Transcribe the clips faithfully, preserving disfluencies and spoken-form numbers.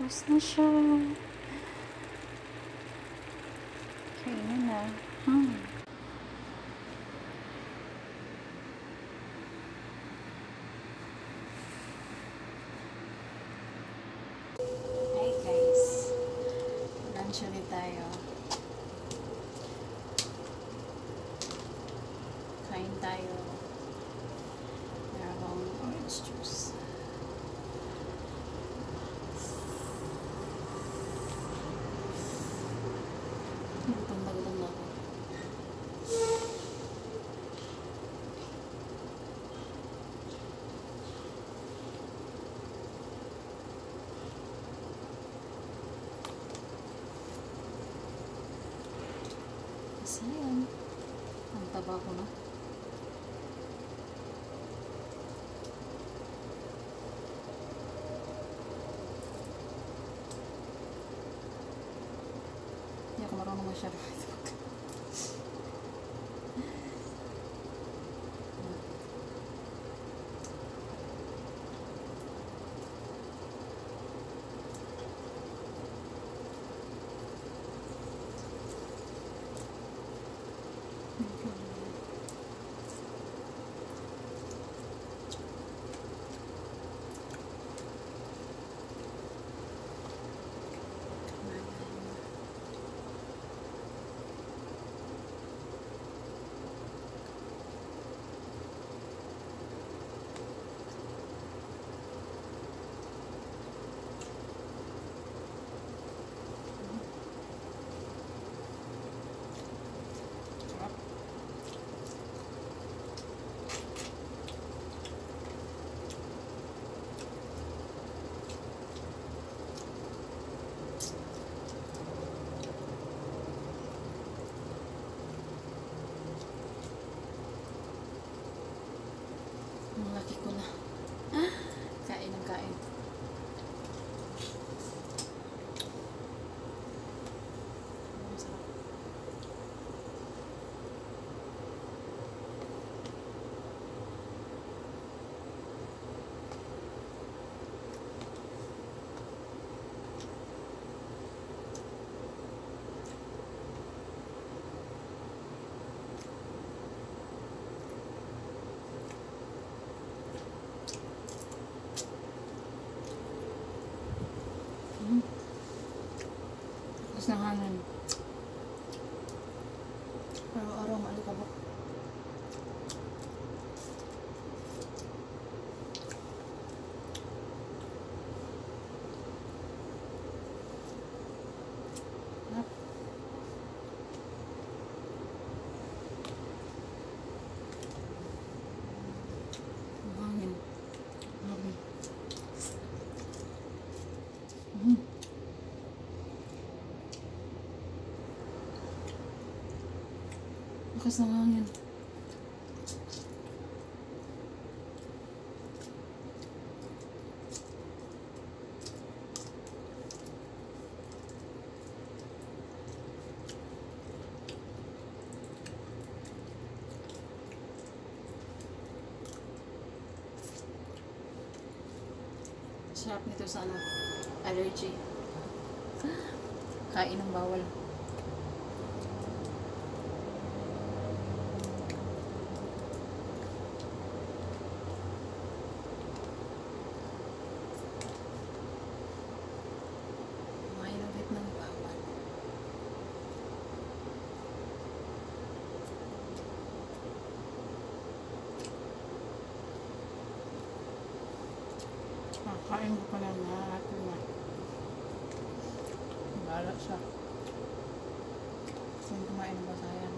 Tapos na siya. Kainin na. Hmm. Hi guys. Lunch ulit tayo. Kain tayo. Meron akong orange juice. Gutom na gutom na ako. Kasi yan. Ang taba ko na. Hindi ako marunong masyado. Malaki ko na. Ah, kain ng kain. Masarap. Mm. Tapos ng hangin. Araw-araw maalikabok. Harap. Ang hangin. Grabe. Mm. Lakas ng hangin. Sarap nito sa ano, allergy. Kain ng bawal. Kumain ulit ng bawal. Ah, kain ko pa lang lahat na. Bahala siya. Kasi kumain ng basayan.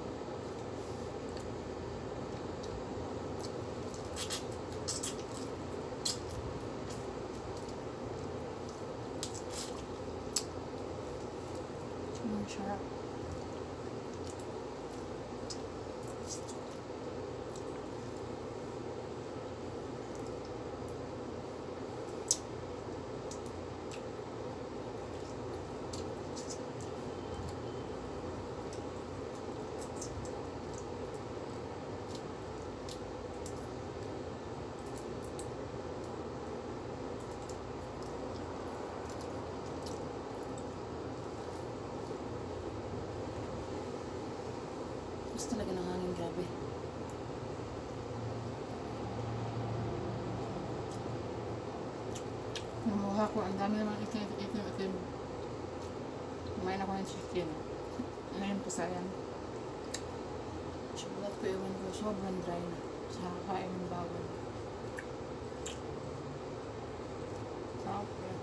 Ang sarap. Gusto talaga ng hangin, grabe. Yung mukha ko, ang dami naman itim, itim, itim. Kumain ako ng chicken. Ngayon po sayang. Chocolate ko, ewan ko, sobrang dry na. Sa kakain ng bawal. Sarap eh.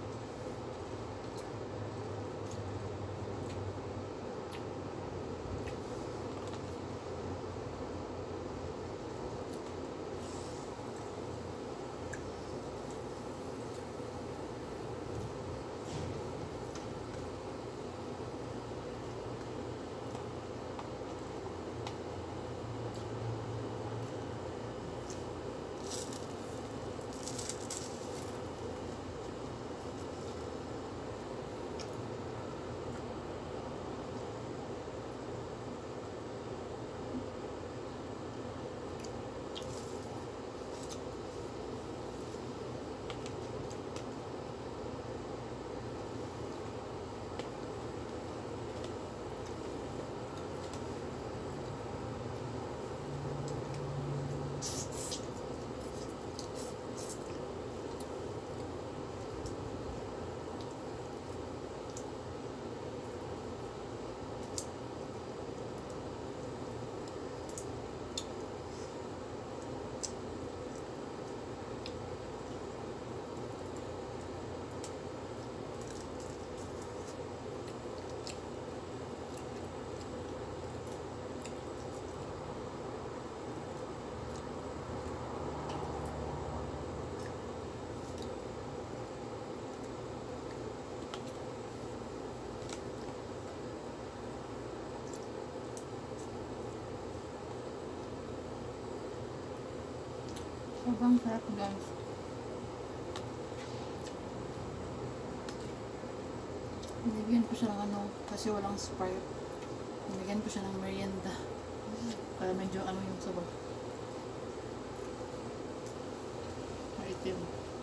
Sobrang sarap guys. Binigyan ko siya ng ano, kasi walang Sprite. Binigyan ko siya ng merienda. Para medyo ano yung sabaw. Maitim.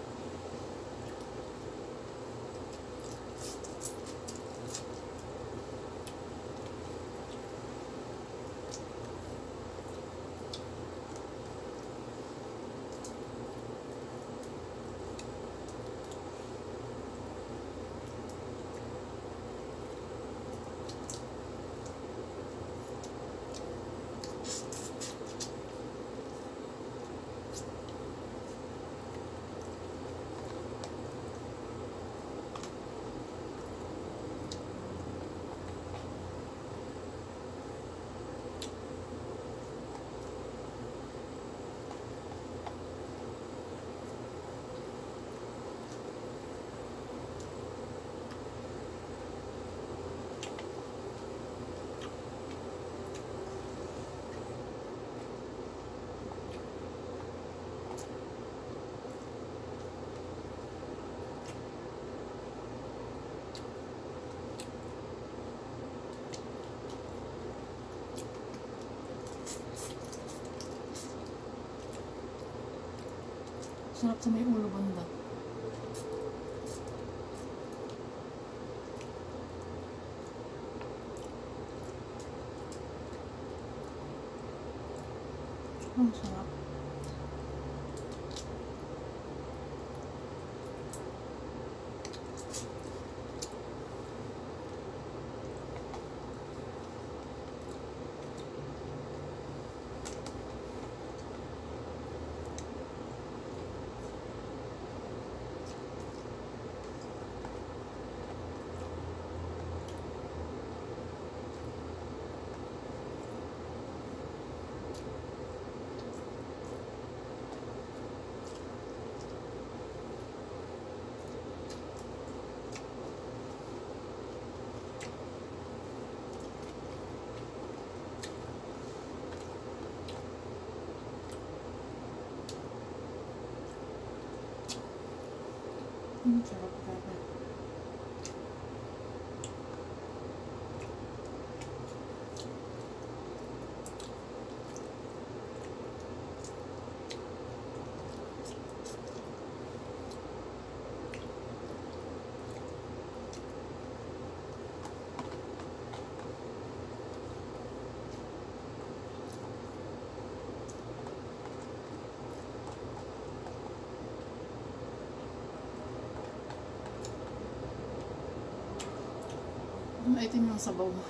Sarap sa may ulo banda. Ang sarap. Hmm, sarap talaga. maitim yung sabaw mo.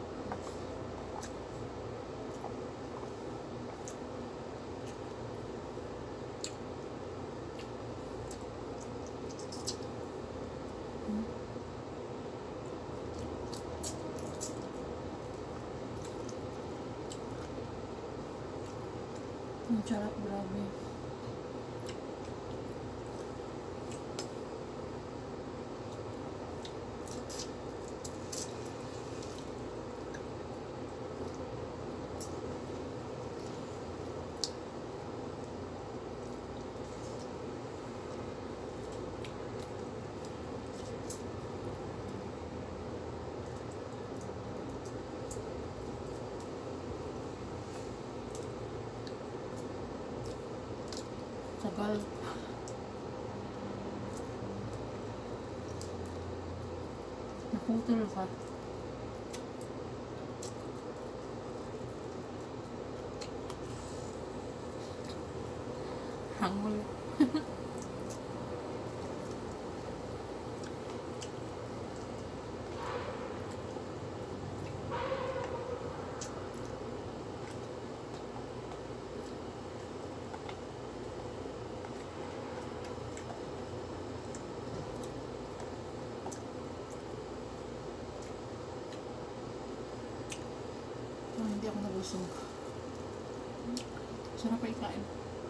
Ang sarap, grabe. Tagal. Naputol ka. Hangul. Oh, hindi ako nabusog. Sarap pa ikain.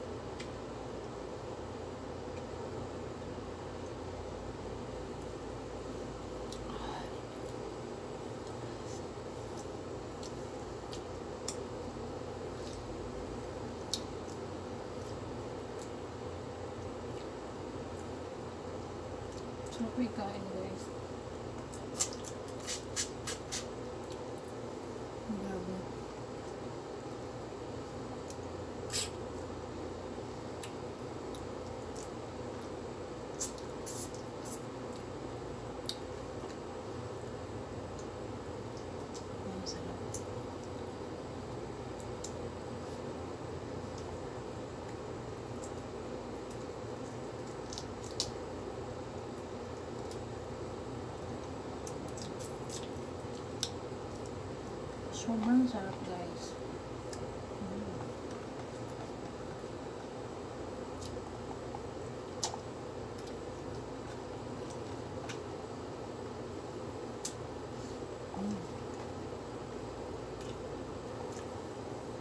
Sarap pa ikain, guys. Grabe. Ang sarap. Sobrang sarap, guys. Mm. Mm.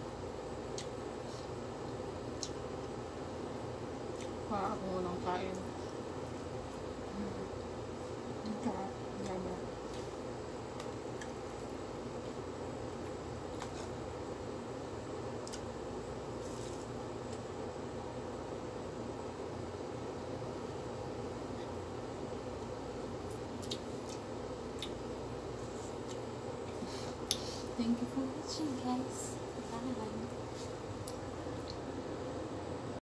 Pa ako nang kain.